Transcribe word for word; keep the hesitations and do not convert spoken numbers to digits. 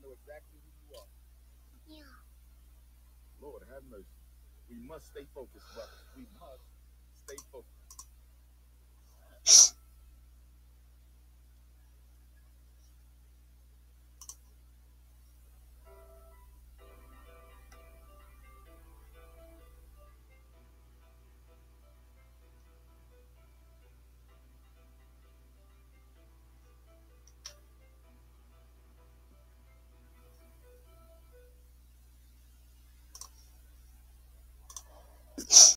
know exactly who you are. Yeah. Lord have mercy. We must stay focused, brothers. We must stay focused.